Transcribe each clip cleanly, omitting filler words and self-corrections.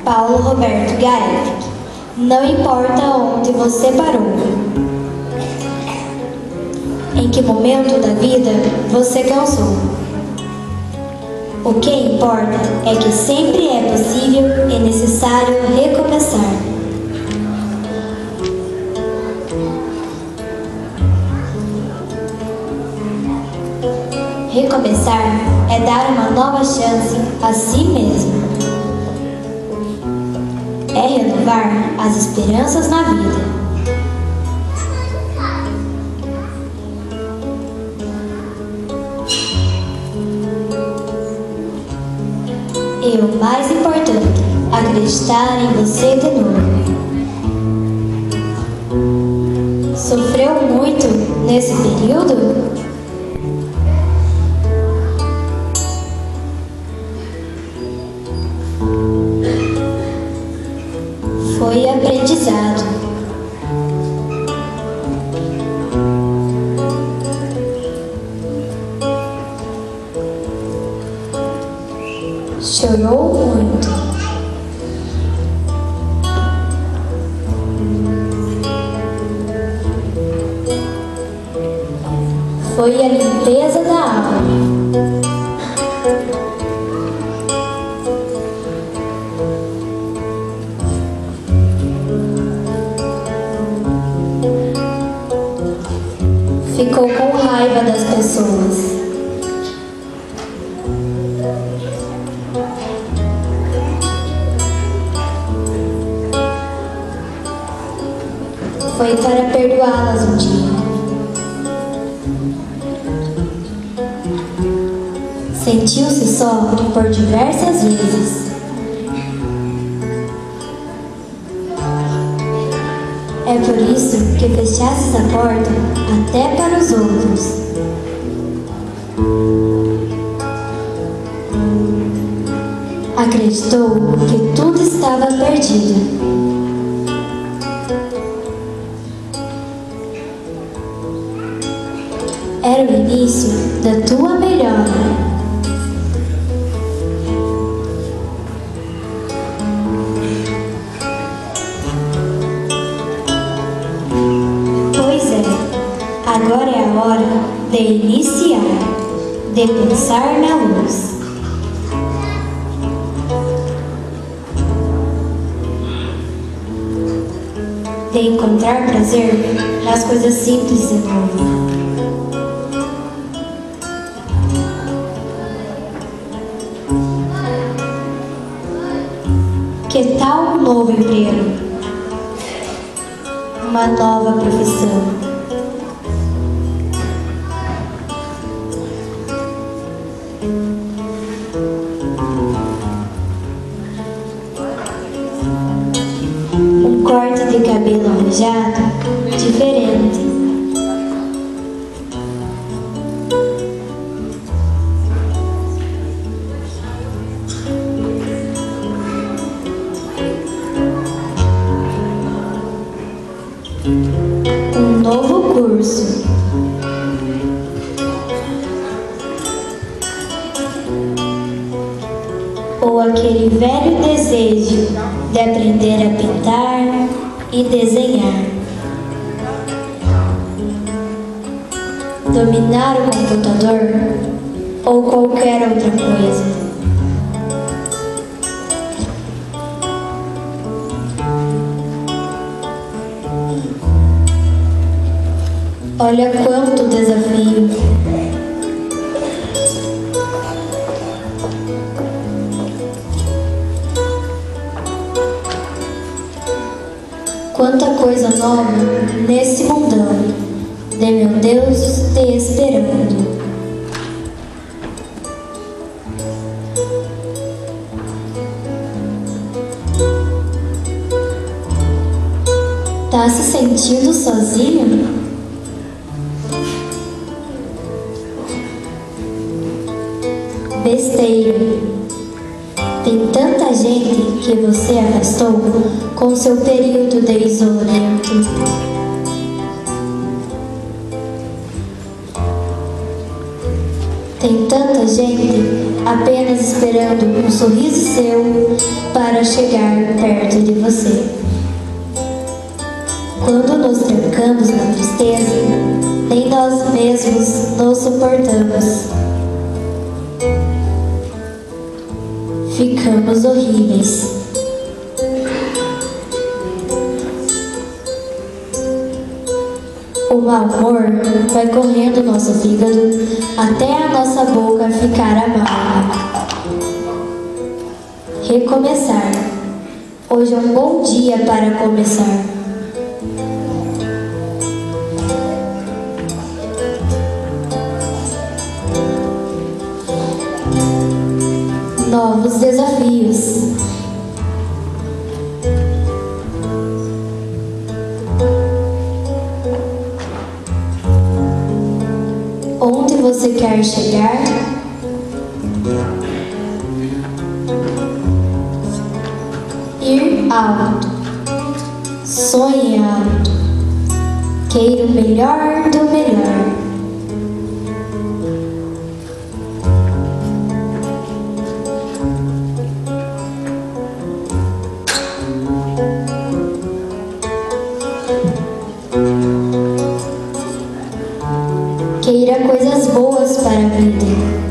Paulo Roberto Gaefk. Não importa onde você parou, em que momento da vida você cansou. O que importa é que sempre é possível e necessário recomeçar. Recomeçar é dar uma nova chance a si mesmo. É renovar as esperanças na vida. E o mais importante, acreditar em você de novo. Sofreu muito nesse período? Foi aprendizado. Chorou muito. Foi a limpeza da alma. Ficou com raiva das pessoas. Foi para perdoá-las um dia. Sentiu-se só por diversas vezes. É por isso que fechastes a porta até para os outros. Acreditou que tudo estava perdido. Era o início da tua melhora. Agora é a hora de iniciar, de pensar na luz. De encontrar prazer nas coisas simples de novo. Que tal um novo emprego? Uma nova profissão? Um corte de cabelo arranjado diferente. Um novo curso. Ou aquele velho desejo de aprender a pintar e desenhar. Dominar o computador ou qualquer outra coisa. Olha quanto desafio. Quanta coisa nova nesse mundão de meu Deus te esperando. Tá se sentindo sozinho? Besteira. Tem tanta gente que você afastou com seu período de isolamento. Tem tanta gente apenas esperando um sorriso seu para chegar perto de você. Quando nos trancamos na tristeza, nem nós mesmos nos suportamos. Ficamos horríveis. O mau humor vai correndo no nosso fígado até a nossa boca ficar amarga. Recomeçar. Hoje é um bom dia para começar. Novos desafios. Onde você quer chegar? Ir alto. Sonhe alto. Queira o melhor do melhor. Queira coisas boas para a vida.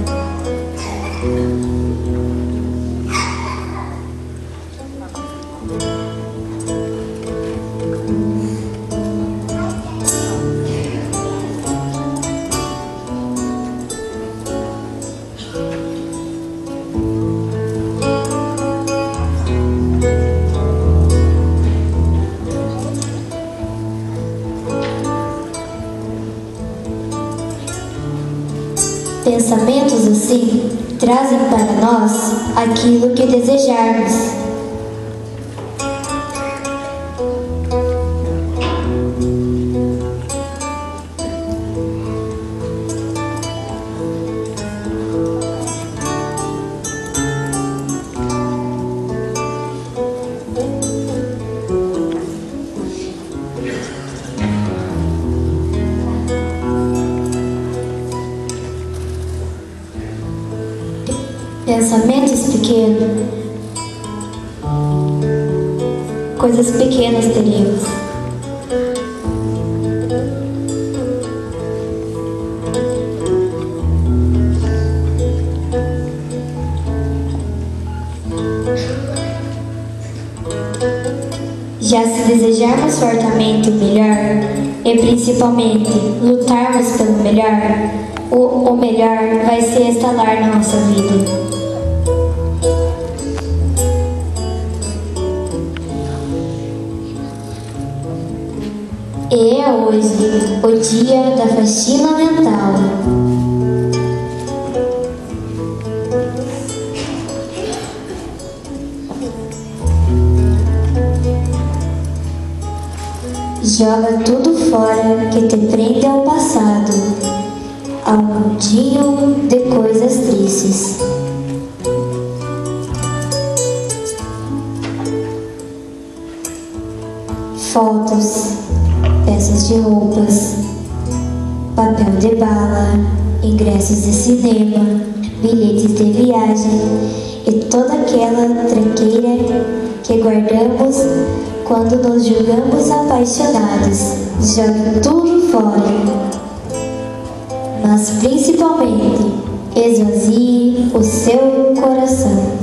Pensamentos assim trazem para nós aquilo que desejarmos. Pensamentos pequenos, coisas pequenas teremos. Já se desejarmos fortemente o melhor e principalmente lutarmos pelo melhor, o melhor vai se instalar na nossa vida. E é hoje o dia da faxina mental. Joga tudo fora que te prende ao passado, ao mundinho de coisas tristes. Fotos, peças de roupas, papel de bala, ingressos de cinema, bilhetes de viagem e toda aquela tranqueira que guardamos quando nos julgamos apaixonados. Jogue tudo fora, mas principalmente esvazie o seu coração.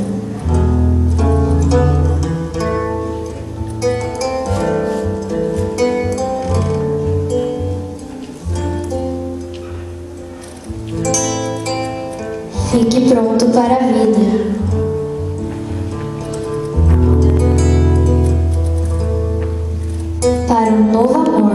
Fique pronto para a vida. Para um novo amor.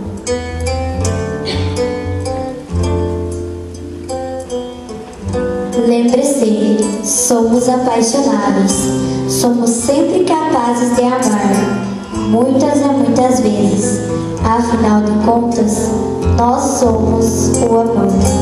Lembre-se, somos apaixonados. Somos sempre capazes de amar, muitas e muitas vezes. Afinal de contas, nós somos o amor.